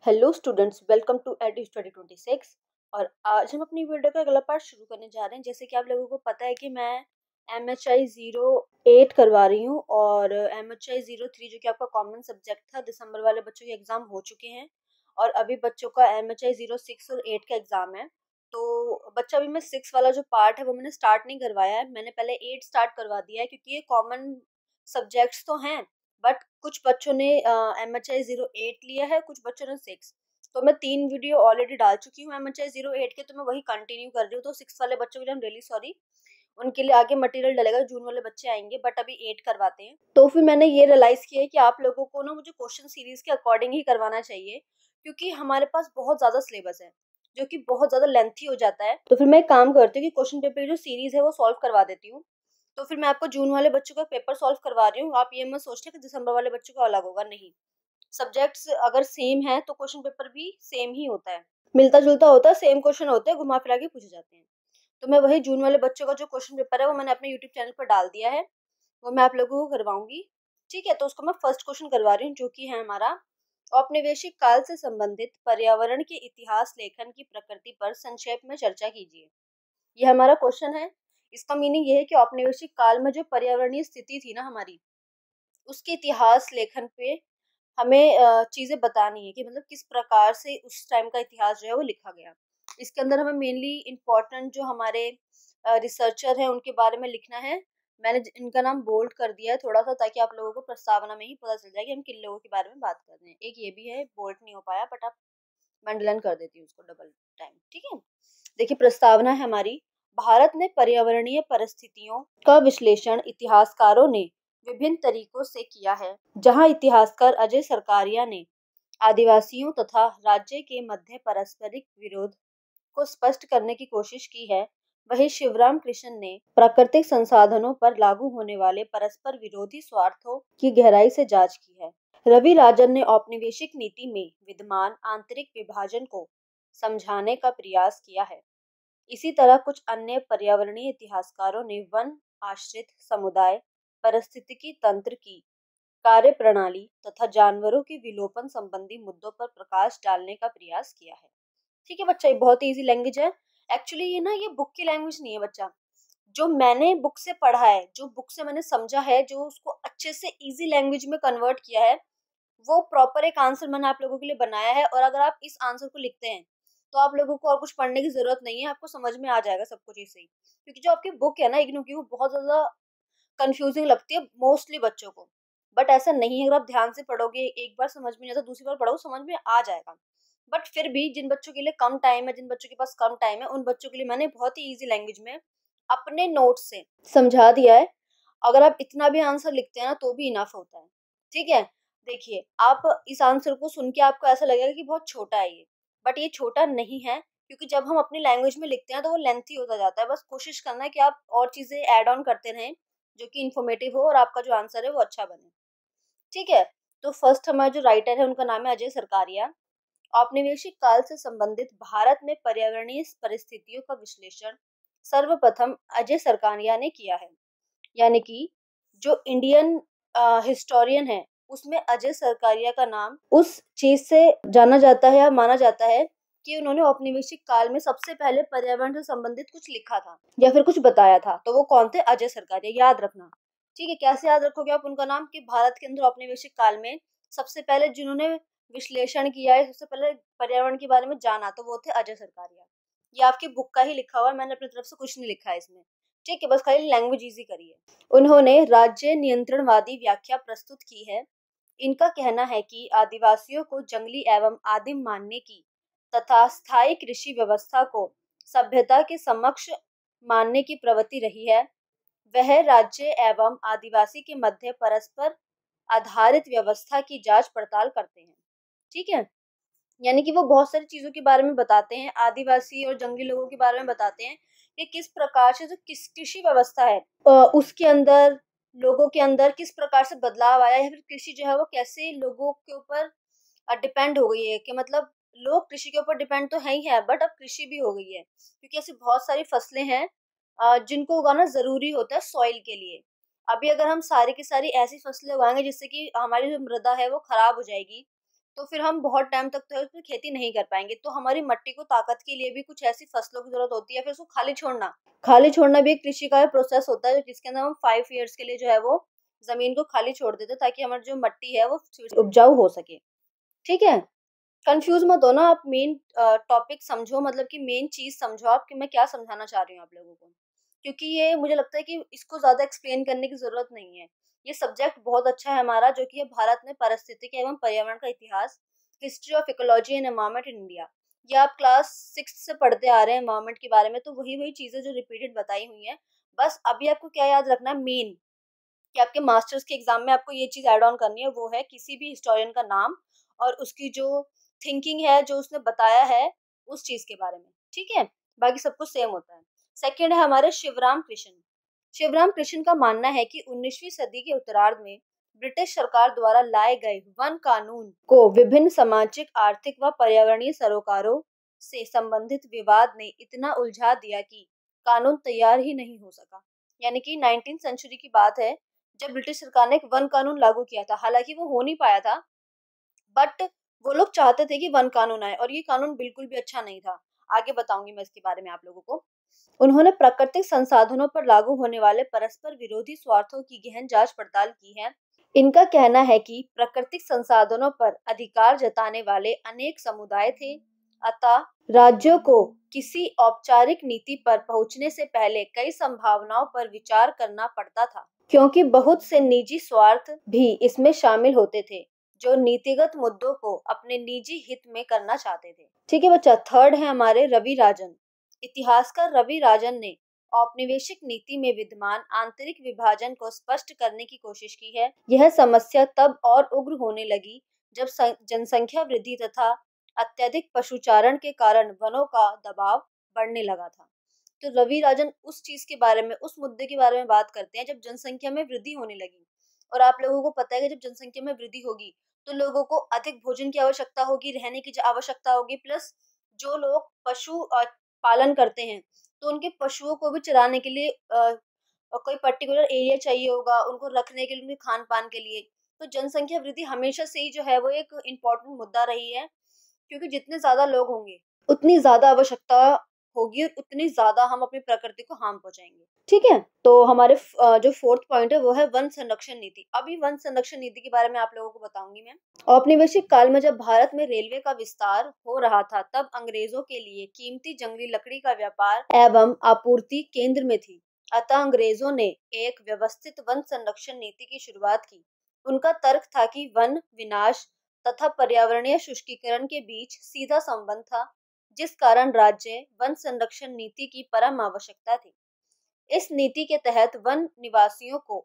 Hello students, welcome to Edu Study 26। और आज हम अपनी वीडियो का अगला पार्ट शुरू करने जा रहे हैं। जैसे कि आप लोगों को पता है कि मैं MHI 08 करवा रही हूँ और MHI 03 जो कि आपका कॉमन सब्जेक्ट था, दिसंबर वाले बच्चों के एग्जाम हो चुके हैं और अभी बच्चों का MHI 06 और 8 का एग्जाम है। तो बच्चा अभी मैं 6 वाला जो पार्ट है वो मैंने स्टार्ट नहीं करवाया है, मैंने पहले 8 स्टार्ट करवा दिया है क्योंकि ये कॉमन सब्जेक्ट्स तो हैं। बट कुछ बच्चों ने MHI 08 लिया है, कुछ बच्चों ने 6। तो मैं 3 वीडियो ऑलरेडी डाल चुकी हूँ MHI 08 के, तो मैं वही कंटिन्यू कर रही हूँ। तो 6 वाले बच्चों के लिए आई एम रियली सॉरी, उनके लिए आगे मटेरियल डलेगा, जून वाले बच्चे आएंगे, बट अभी 8 करवाते हैं। तो फिर मैंने ये रियलाइज किया है कि आप लोगों को ना मुझे क्वेश्चन सीरीज के अकॉर्डिंग ही करवाना चाहिए, क्योंकि हमारे पास बहुत ज्यादा सिलेबस है जो कि बहुत ज्यादा लेंथी हो जाता है। तो फिर मैं एक काम करती हूँ कि क्वेश्चन पेपर की जो सीरीज है वो सॉल्व करवा देती हूँ। तो फिर मैं आपको जून वाले बच्चों का पेपर सॉल्व करवा रही हूँ। आप ये मत सोचना कि दिसंबर वाले बच्चों का अलग होगा, नहीं। सब्जेक्ट्स अगर सेम है तो क्वेश्चन पेपर भी सेम ही होता है, मिलता जुलता होता है, सेम क्वेश्चन होते हैं, घुमा फिरा के पूछे जाते हैं। तो मैं वही जून वाले बच्चों का जो क्वेश्चन पेपर है वो मैंने अपने यूट्यूब चैनल पर डाल दिया है, वो मैं आप लोगों को करवाऊंगी। ठीक है, तो उसको मैं फर्स्ट क्वेश्चन करवा रही हूँ जो कि है हमारा, औपनिवेशिक काल से संबंधित पर्यावरण के इतिहास लेखन की प्रकृति पर संक्षेप में चर्चा कीजिए। ये हमारा क्वेश्चन है। इसका मीनिंग ये है कि औपनिवेशिक काल में जो पर्यावरणीय स्थिति थी ना हमारी, उसके इतिहास लेखन पे हमें चीजें बतानी है कि मतलब किस प्रकार से उस टाइम का इतिहास जो है वो लिखा गया। इसके अंदर हमें मेनली इम्पोर्टेंट जो हमारे रिसर्चर हैं उनके बारे में लिखना है। मैंने इनका नाम बोल्ड कर दिया है थोड़ा सा, ताकि आप लोगों को प्रस्तावना में ही पता चल जाए कि हम किन लोगों के बारे में बात कर रहे हैं। एक ये भी है, बोल्ड नहीं हो पाया, बट आप मैं अंडरलाइन कर देती हूँ उसको डबल टाइम। ठीक है, देखिए प्रस्तावना है हमारी। भारत में पर्यावरणीय परिस्थितियों का विश्लेषण इतिहासकारों ने विभिन्न तरीकों से किया है। जहां इतिहासकार अजय सरकारिया ने आदिवासियों तथा राज्य के मध्य पारस्परिक विरोध को स्पष्ट करने की कोशिश की है, वहीं शिवराम कृष्ण ने प्राकृतिक संसाधनों पर लागू होने वाले परस्पर विरोधी स्वार्थों की गहराई से जांच की है। रवि राजन ने औपनिवेशिक नीति में विद्यमान आंतरिक विभाजन को समझाने का प्रयास किया है। इसी तरह कुछ अन्य पर्यावरणीय इतिहासकारों ने वन आश्रित समुदाय, पारिस्थितिकी तंत्र की कार्यप्रणाली तथा जानवरों के विलोपन संबंधी मुद्दों पर प्रकाश डालने का प्रयास किया है। ठीक है बच्चा, ये बहुत ही इजी लैंग्वेज है। एक्चुअली ये ना, ये बुक की लैंग्वेज नहीं है बच्चा। जो मैंने बुक से पढ़ा है, जो बुक से मैंने समझा है, जो उसको अच्छे से इजी लैंग्वेज में कन्वर्ट किया है, वो प्रॉपर एक आंसर मैंने आप लोगों के लिए बनाया है। और अगर आप इस आंसर को लिखते हैं तो आप लोगों को और कुछ पढ़ने की जरूरत नहीं है, आपको समझ में आ जाएगा सब कुछ इसे ही। क्योंकि जो आपकी बुक है ना इग्नू की, वो बहुत ज्यादा कंफ्यूजिंग लगती है मोस्टली बच्चों को, बट ऐसा नहीं है। अगर आप ध्यान से पढ़ोगे, एक बार समझ में नहीं आता, दूसरी बार पढ़ोगे समझ में आ जाएगा। बट फिर भी जिन बच्चों के लिए कम टाइम है, जिन बच्चों के पास कम टाइम है, उन बच्चों के लिए मैंने बहुत ही इजी लैंग्वेज में अपने नोट से समझा दिया है। अगर आप इतना भी आंसर लिखते हैं ना तो भी इनफ होता है। ठीक है, देखिए आप इस आंसर को सुन के आपको ऐसा लगेगा कि बहुत छोटा है ये, बट ये छोटा नहीं है, क्योंकि जब हम अपनी लैंग्वेज में लिखते हैं तो वो लेंथी होता जाता है। बस कोशिश करना है कि आप और चीजें ऐड ऑन करते रहें जो कि इन्फॉर्मेटिव हो और आपका जो आंसर है वो अच्छा बने। ठीक है, तो फर्स्ट हमारा जो राइटर है उनका नाम है अजय सरकारिया। औपनिवेशिक काल से संबंधित भारत में पर्यावरणीय परिस्थितियों का विश्लेषण सर्वप्रथम अजय सरकारिया ने किया है। यानी कि जो इंडियन हिस्टोरियन है उसमें अजय सरकारिया का नाम उस चीज से जाना जाता है या माना जाता है कि उन्होंने औपनिवेशिक काल में सबसे पहले पर्यावरण से संबंधित कुछ लिखा था या फिर कुछ बताया था। तो वो कौन थे? अजय सरकारिया, याद रखना। ठीक है, कैसे याद रखोगे आप उनका नाम? कि भारत के अंदर औपनिवेशिक काल में सबसे पहले जिन्होंने विश्लेषण किया है, सबसे पहले पर्यावरण के बारे में जाना, तो वो थे अजय सरकारिया। ये आपकी बुक का ही लिखा हुआ है, मैंने अपनी तरफ से कुछ नहीं लिखा है इसमें। ठीक है, बस खाली लैंग्वेज इजी करिए। उन्होंने राज्य नियंत्रणवादी व्याख्या प्रस्तुत की है। इनका कहना है कि आदिवासियों को जंगली एवं आदिम मानने की तथा स्थायी कृषि व्यवस्था को सभ्यता के समक्ष मानने की प्रवृत्ति रही है। वह राज्य एवं आदिवासी के मध्य परस्पर आधारित व्यवस्था की जांच पड़ताल करते हैं। ठीक है, यानी कि वो बहुत सारी चीजों के बारे में बताते हैं, आदिवासी और जंगली लोगों के बारे में बताते हैं कि किस प्रकार से जो किस कृषि व्यवस्था है उसके अंदर लोगों के अंदर किस प्रकार से बदलाव आया, या फिर कृषि जो है वो कैसे लोगों के ऊपर डिपेंड हो गई है। कि मतलब लोग कृषि के ऊपर डिपेंड तो है ही है, बट अब कृषि भी हो गई है, क्योंकि ऐसी बहुत सारी फसलें हैं जिनको उगाना जरूरी होता है सॉइल के लिए। अभी अगर हम सारी की सारी ऐसी फसलें उगाएंगे जिससे कि हमारी जो मृदा है वो खराब हो जाएगी, तो फिर हम बहुत टाइम तक तो है उसमें खेती नहीं कर पाएंगे। तो हमारी मिट्टी को ताकत के लिए भी कुछ ऐसी फसलों की जरूरत होती है, फिर उसको खाली छोड़ना भी एक कृषि का प्रोसेस होता है, जिसके अंदर हम 5 ईयर्स के लिए जो है वो जमीन को खाली छोड़ देते हैं, ताकि हमारी जो मिट्टी है वो उपजाऊ हो सके। ठीक है, कंफ्यूज मत हो ना आप, मेन टॉपिक समझो, मतलब कि मेन चीज समझो आप कि मैं क्या समझाना चाह रही हूँ आप लोगों को। क्योंकि ये मुझे लगता है कि इसको ज्यादा एक्सप्लेन करने की जरूरत नहीं है। ये सब्जेक्ट बहुत अच्छा है हमारा, जो कि है भारत में पारिस्थितिकी एवं पर्यावरण का इतिहास, history of ecology and environment in India. ये आप क्लास 6 से पढ़ते आ रहे हैं एनवायरनमेंट के बारे में, तो वही वही चीजें जो रिपीटेड बताई हुई हैं। बस अभी आपको क्या याद रखना है मेन, कि आपके मास्टर्स के एग्जाम में आपको ये चीज ऐड ऑन करनी है, वो है किसी भी हिस्टोरियन का नाम और उसकी जो थिंकिंग है, जो उसने बताया है उस चीज के बारे में। ठीक है, बाकी सब कुछ सेम होता है। सेकंड है हमारे शिवराम कृष्ण। शिवराम कृष्ण का मानना है कि 19वीं सदी के उत्तरार्ध में ब्रिटिश सरकार द्वारा लाए गए वन कानून को विभिन्न सामाजिक, आर्थिक व पर्यावरणीय सरोकारों से संबंधित विवाद ने इतना उलझा दिया कि कानून तैयार ही नहीं हो सका। यानी कि 19th सेंचुरी की बात है, जब ब्रिटिश सरकार ने एक वन कानून लागू किया था। हालांकि वो हो नहीं पाया था, बट वो लोग चाहते थे कि वन कानून आए, और ये कानून बिल्कुल भी अच्छा नहीं था। आगे बताऊंगी मैं इसके बारे में आप लोगों को। उन्होंने प्राकृतिक संसाधनों पर लागू होने वाले परस्पर विरोधी स्वार्थों की गहन जांच पड़ताल की है। इनका कहना है कि प्राकृतिक संसाधनों पर अधिकार जताने वाले अनेक समुदाय थे, अतः राज्यों को किसी औपचारिक नीति पर पहुंचने से पहले कई संभावनाओं पर विचार करना पड़ता था, क्योंकि बहुत से निजी स्वार्थ भी इसमें शामिल होते थे, जो नीतिगत मुद्दों को अपने निजी हित में करना चाहते थे। ठीक है बच्चा, थर्ड है हमारे रवि राजन। इतिहासकार रवि राजन ने औपनिवेशिक नीति में विद्यमान आंतरिक विभाजन को स्पष्ट करने की कोशिश की है। यह समस्या तब और उग्र होने लगी जब जनसंख्या वृद्धि तथा अत्यधिक पशुचारण के कारण वनों का दबाव बढ़ने लगा था। तो रवि राजन उस चीज के बारे में, उस मुद्दे के बारे में बात करते हैं जब जनसंख्या में वृद्धि होने लगी। और आप लोगों को पता है कि जब जनसंख्या में वृद्धि होगी तो लोगों को अधिक भोजन की आवश्यकता होगी, रहने की आवश्यकता होगी, प्लस जो लोग पशु पालन करते हैं तो उनके पशुओं को भी चराने के लिए कोई पर्टिकुलर एरिया चाहिए होगा, उनको रखने के लिए, उनके खान पान के लिए। तो जनसंख्या वृद्धि हमेशा से ही जो है वो एक इम्पोर्टेंट मुद्दा रही है, क्योंकि जितने ज्यादा लोग होंगे उतनी ज्यादा आवश्यकता होगी और उतनी ज्यादा हम अपनी प्रकृति को हार्म पहुंचाएंगे। ठीक है, तो हमारे जो फोर्थ पॉइंट है वो है वन संरक्षण नीति। अभी वन संरक्षण नीति के बारे में आप लोगों को बताऊंगी मैं। औपनिवेशिक काल में जब भारत में रेलवे का विस्तार हो रहा था, तब अंग्रेजों के लिए कीमती जंगली लकड़ी का व्यापार एवं आपूर्ति केंद्र में थी। अतः अंग्रेजों ने एक व्यवस्थित वन संरक्षण नीति की शुरुआत की। उनका तर्क था कि वन विनाश तथा पर्यावरणीय शुष्कीकरण के बीच सीधा संबंध था, जिस कारण राज्य वन संरक्षण नीति की परम आवश्यकता थी। इस नीति के तहत वन निवासियों को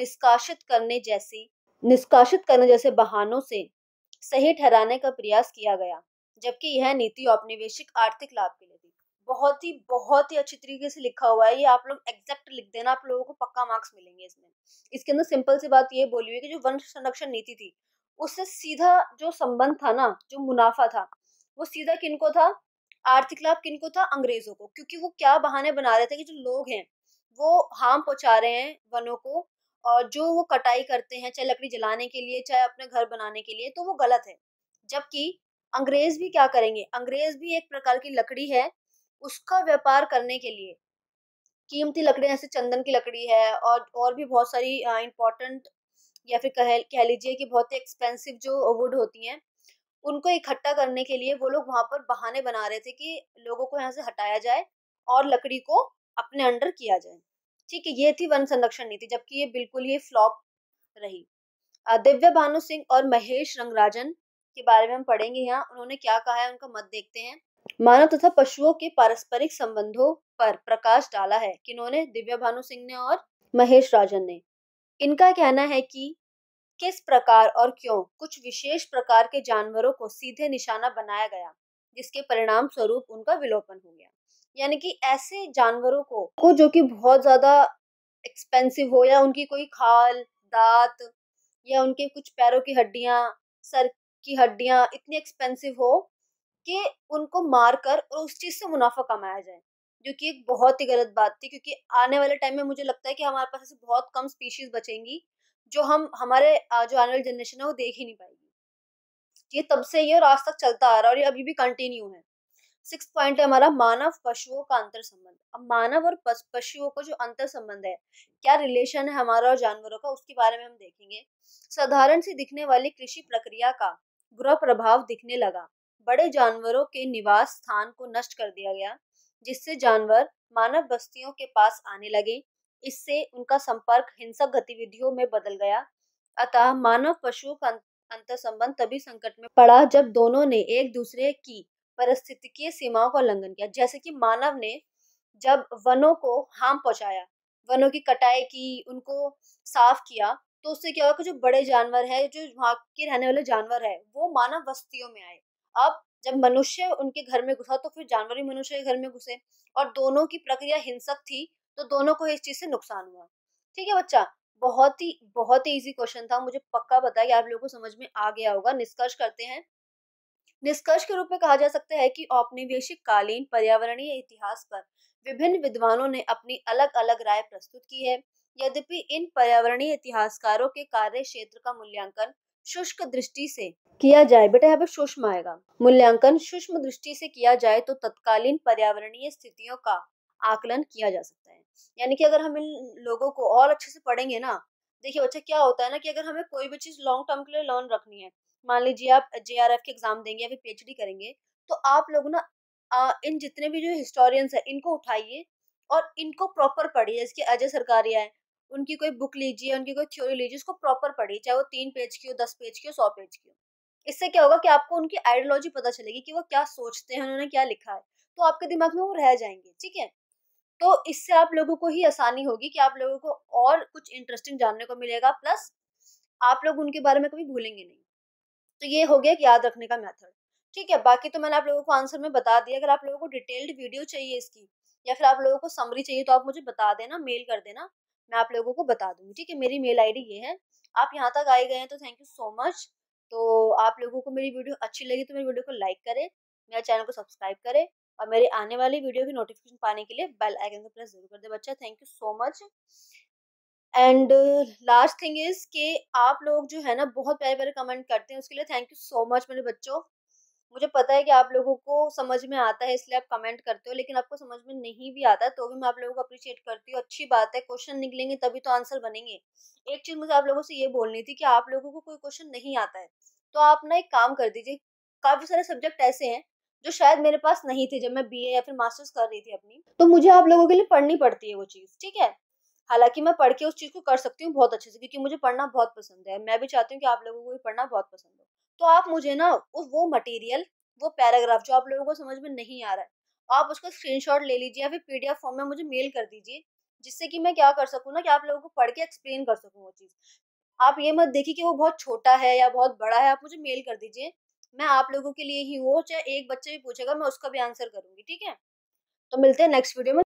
निष्कासित करने जैसे बहानों से सही ठहराने का प्रयास किया गया, जबकि यह नीति औपनिवेशिक आर्थिक लाभ के लिए थी। बहुत ही अच्छी तरीके से लिखा हुआ है ये, आप लोग एग्जैक्ट लिख देना, आप लोगों को पक्का मार्क्स मिलेंगे इसमें। इसके अंदर सिंपल सी बात ये बोली हुई है कि जो वन संरक्षण नीति थी उससे सीधा जो संबंध था ना, जो मुनाफा था, वो सीधा किनको था, आर्थिक लाभ किनको था, अंग्रेजों को। क्योंकि वो क्या बहाने बना रहे थे कि जो लोग हैं वो हार्म पहुंचा रहे हैं वनों को, और जो वो कटाई करते हैं चाहे लकड़ी जलाने के लिए चाहे अपने घर बनाने के लिए, तो वो गलत है। जबकि अंग्रेज भी क्या करेंगे, अंग्रेज भी एक प्रकार की लकड़ी है, उसका व्यापार करने के लिए कीमती लकड़ियां, जैसे चंदन की लकड़ी है और भी बहुत सारी इंपॉर्टेंट, या फिर कह लीजिए कि बहुत ही एक्सपेंसिव जो वुड होती हैं, उनको इकट्ठा करने के लिए वो लोग वहां पर बहाने बना रहे थे कि लोगों को यहाँ से हटाया जाए और लकड़ी को अपने अंडर किया जाए। ठीक है, ये थी वन संरक्षण नीति, जबकि ये बिल्कुल ही फ्लॉप रही। दिव्या भानु सिंह और महेश रंगराजन के बारे में हम पढ़ेंगे यहाँ, उन्होंने क्या कहा है उनका मत देखते हैं। मानव तथा पशुओं के पारस्परिक संबंधों पर प्रकाश डाला है किन्होंने, दिव्या भानु सिंह ने और महेश राजन ने। इनका कहना है कि किस प्रकार और क्यों कुछ विशेष प्रकार के जानवरों को सीधे निशाना बनाया गया, जिसके परिणाम स्वरूप उनका विलोपन हो गया। यानी कि ऐसे जानवरों को जो कि बहुत ज्यादा एक्सपेंसिव हो, या उनकी कोई खाल, दांत, या उनके कुछ पैरों की हड्डियां, सर की हड्डियां इतनी एक्सपेंसिव हो कि उनको मारकर और उस चीज से मुनाफा कमाया जाए, जो कि एक बहुत ही गलत बात थी। क्योंकि आने वाले टाइम में मुझे लगता है कि हमारे पास ऐसे बहुत कम स्पीशीज बचेंगी जो हम हमारे जो आने वाली जनरेशन है वो देख ही नहीं पाएगी। ये तब से ही है और आज तक चलता आ रहा है और ये अभी भी कंटिन्यू है। 6 पॉइंट है हमारा मानव पशुओं का अंतर संबंध। अब मानव और पशुओं का जो अंतर संबंध है, क्या रिलेशन है हमारा और जानवरों का, उसके बारे में हम देखेंगे। साधारण सी दिखने वाली कृषि प्रक्रिया का बुरा प्रभाव दिखने लगा। बड़े जानवरों के निवास स्थान को नष्ट कर दिया गया, जिससे जानवर मानव बस्तियों के पास आने लगे। इससे उनका संपर्क हिंसक गतिविधियों में बदल गया। अतः मानव पशुओं का अंतर संबंध तभी संकट में पड़ा जब दोनों ने एक दूसरे की पारिस्थितिकीय सीमाओं का उल्लंघन किया। जैसे कि मानव ने जब वनों को हार्म पहुंचाया, वनों की कटाई की, उनको साफ किया, तो उससे क्या हुआ कि जो बड़े जानवर है, जो वहां के रहने वाले जानवर है, वो मानव बस्तियों में आए। अब जब मनुष्य उनके घर में घुसा तो फिर जानवर भी मनुष्य के घर में घुसे और दोनों की प्रक्रिया हिंसक थी, तो दोनों को इस चीज से नुकसान हुआ। ठीक है बच्चा, बहुत ही इजी क्वेश्चन था, मुझे पक्का पता है कि आप लोगों को समझ में आ गया होगा। निष्कर्ष करते हैं। निष्कर्ष के रूप में कहा जा सकता है कि औपनिवेशिक कालीन पर्यावरणीय इतिहास पर विभिन्न विद्वानों ने अपनी अलग अलग राय प्रस्तुत की है। यद्यपि इन पर्यावरणीय इतिहासकारों के कार्य क्षेत्र का मूल्यांकन शुष्क दृष्टि से किया जाए, बेटा यहाँ पे सूक्ष्म आएगा, मूल्यांकन सूक्ष्म दृष्टि से किया जाए तो तत्कालीन पर्यावरणीय स्थितियों का आकलन किया जा सकता है। यानी कि अगर हम इन लोगों को और अच्छे से पढ़ेंगे ना, देखिए बच्चा क्या होता है ना कि अगर हमें कोई भी चीज लॉन्ग टर्म के लिए लर्न रखनी है, मान लीजिए आप जेआरएफ के एग्जाम देंगे या फिर पीएचडी करेंगे, तो आप लोग ना इन जितने भी जो हिस्टोरियंस है इनको उठाइए और इनको प्रॉपर पढ़िए। जैसे अजय सरकारिया है, उनकी कोई बुक लीजिए, उनकी कोई थ्योरी लीजिए, उसको प्रॉपर पढ़िए, चाहे वो 3 पेज की हो, 10 पेज की हो, 100 पेज की हो। इससे क्या होगा कि आपको उनकी आइडियोलॉजी पता चलेगी कि वो क्या सोचते हैं, उन्होंने क्या लिखा है, तो आपके दिमाग में वो रह जाएंगे। ठीक है, तो इससे आप लोगों को ही आसानी होगी कि आप लोगों को और कुछ इंटरेस्टिंग जानने को मिलेगा, प्लस आप लोग उनके बारे में कभी भूलेंगे नहीं। तो ये हो गया कि याद रखने का मेथड। ठीक है, बाकी तो मैंने आप लोगों को आंसर में बता दिया। अगर आप लोगों को डिटेल्ड वीडियो चाहिए इसकी या फिर आप लोगों को समरी चाहिए तो आप मुझे बता देना, मेल कर देना, मैं आप लोगों को बता दूंगी। ठीक है, मेरी मेल आईडी ये है। आप यहाँ तक आए गए हैं तो थैंक यू सो मच। तो आप लोगों को मेरी वीडियो अच्छी लगी तो मेरी वीडियो को लाइक करें, मेरे चैनल को सब्सक्राइब करें और मेरे आने वाली वीडियो की नोटिफिकेशन पाने के लिए बेल आइकन को प्रेस जरूर कर दे बच्चा। Thank you so much. And last thing is कि आप लोग जो है ना बहुत प्यारे प्यारे कमेंट करते हैं, उसके लिए थैंक यू सो मच मेरे बच्चों। मुझे पता है कि आप लोगों को समझ में आता है इसलिए आप कमेंट करते हो, लेकिन आपको समझ में नहीं भी आता है तो भी मैं आप लोगों को अप्रिशिएट करती हूँ। अच्छी बात है, क्वेश्चन निकलेंगे तभी तो आंसर बनेंगे। एक चीज मुझे आप लोगों से ये बोलनी थी कि आप लोगों को कोई क्वेश्चन नहीं आता है तो आप ना एक काम कर दीजिए। काफी सारे सब्जेक्ट ऐसे हैं जो शायद मेरे पास नहीं थे जब मैं बीए या फिर मास्टर्स कर रही थी अपनी, तो मुझे आप लोगों के लिए पढ़नी पड़ती है वो चीज। ठीक है, हालांकि मैं पढ़ के उस चीज को कर सकती हूँ बहुत अच्छे से, क्योंकि मुझे पढ़ना बहुत पसंद है। मैं भी चाहती हूँ कि आप लोगों को भी पढ़ना बहुत पसंद हो। तो आप मुझे ना वो मटेरियल, वो पैराग्राफ जो आप लोगों को समझ में नहीं आ रहा है, आप उसका स्क्रीनशॉट ले लीजिए या फिर पीडीएफ फॉर्म में मुझे मेल कर दीजिए, जिससे कि मैं क्या कर सकूँ ना कि आप लोगों को पढ़ के एक्सप्लेन कर सकूँ वो चीज। आप ये मत देखिए कि वो बहुत छोटा है या बहुत बड़ा है, आप मुझे मेल कर दीजिए। मैं आप लोगों के लिए ही हूँ, चाहे एक बच्चे भी पूछेगा मैं उसका भी आंसर करूंगी। ठीक है, तो मिलते हैं नेक्स्ट वीडियो में।